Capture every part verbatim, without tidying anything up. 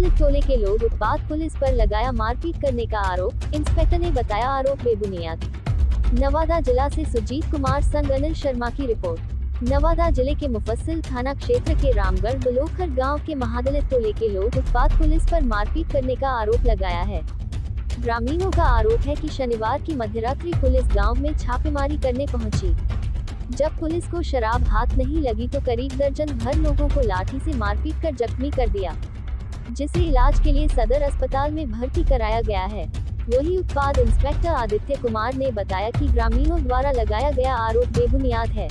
महादलित टोले के लोग उत्पात पुलिस पर लगाया मारपीट करने का आरोप, इंस्पेक्टर ने बताया आरोप बेबुनियाद। नवादा जिला से सुजीत कुमार संग अनिल शर्मा की रिपोर्ट। नवादा जिले के मुफस्सिल थाना क्षेत्र के रामगढ़ बलोखर गांव के महादलित टोले के लोग उत्पात पुलिस पर मारपीट करने का आरोप लगाया है। ग्रामीणों का आरोप है कि शनिवार की मध्यरात्रि पुलिस गांव में छापेमारी करने पहुंची। जब पुलिस को शराब हाथ नहीं लगी तो करीब दर्जन भर लोगों को लाठी से मारपीट कर जख्मी कर दिया, जिसे इलाज के लिए सदर अस्पताल में भर्ती कराया गया है। वही उत्पाद इंस्पेक्टर आदित्य कुमार ने बताया कि ग्रामीणों द्वारा लगाया गया आरोप बेबुनियाद है।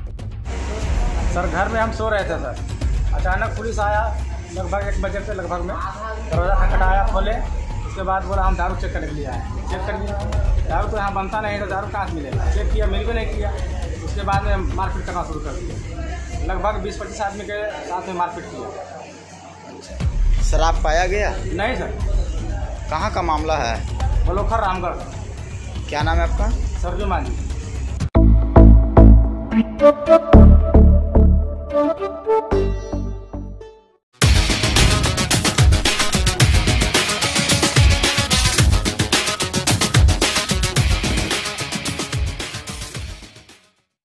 सर घर में हम सो रहे थे सर, अचानक पुलिस आया लगभग एक बजे से लगभग में दरवाजा खटखटाया, खोले। उसके बाद बोला हम दारू चेक करने के लिए आए। चेक कर लिया, दारू तो यहाँ बनता नहीं तो दारू कहाँ से मिलेगा। चेक किया, मिल भी नहीं किया। उसके बाद में मारपीट करना शुरू कर दिया। लगभग बीस पच्चीस आदमी के साथ में मारपीट किया। शराब पाया गया? नहीं सर। कहाँ का मामला है? बलोखर रामगढ़। क्या नाम है आपका? सरजू मांझी।